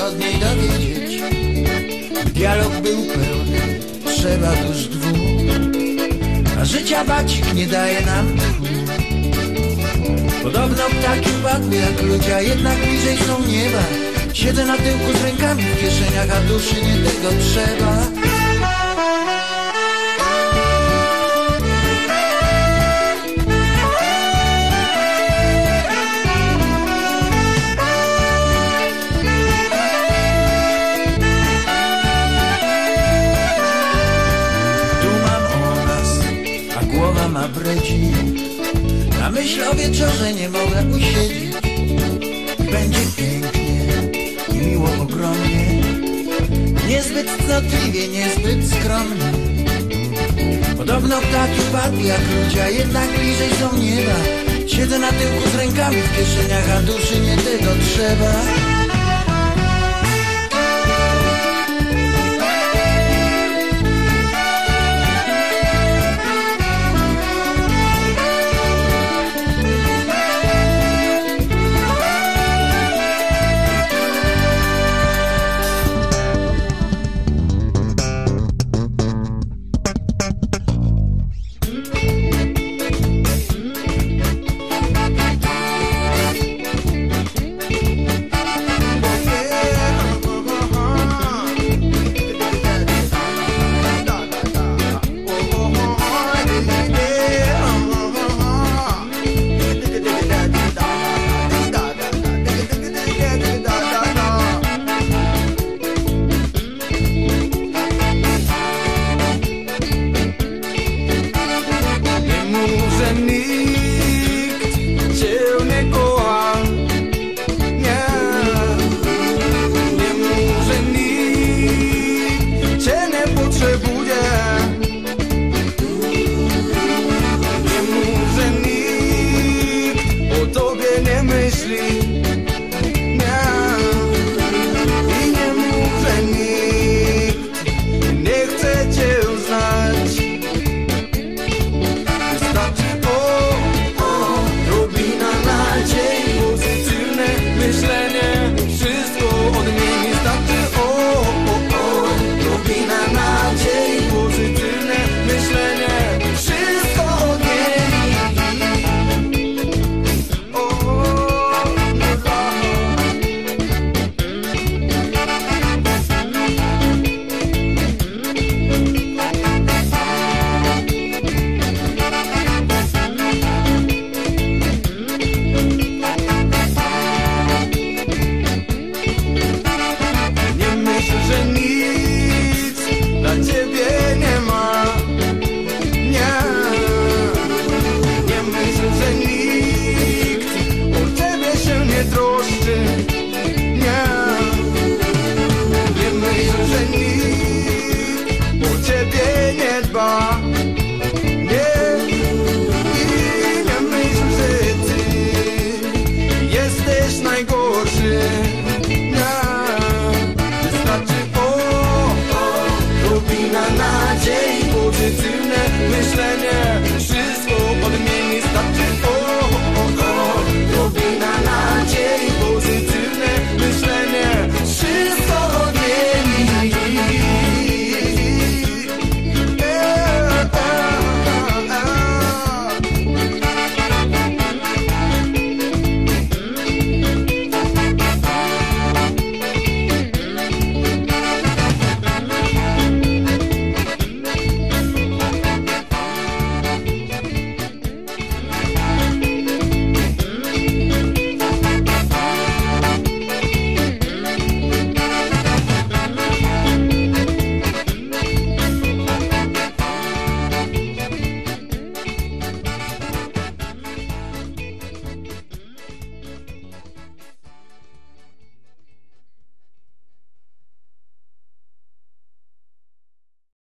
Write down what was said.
od niej dowiedzieć. Dialog był pełny, trzeba dusz dwóch, a życia bacik nie daje nam tchu. Podobno ptaki upadły jak ludzie, a jednak bliżej są nieba. Siedzę na tyłku z rękami w kieszeniach, a duszy nie tego trzeba. Ma breci, na myśl o wieczorze nie mogę usiedzieć. Będzie pięknie i miło ogromnie, niezbyt cnotliwie, niezbyt skromnie. Podobno ptaki upadły jak ludzie, a jednak bliżej są nieba. Siedzę na tyłku z rękami w kieszeniach, a duszy nie tego trzeba. Wystarczy odrobina nadziei, pozytywne myślenie.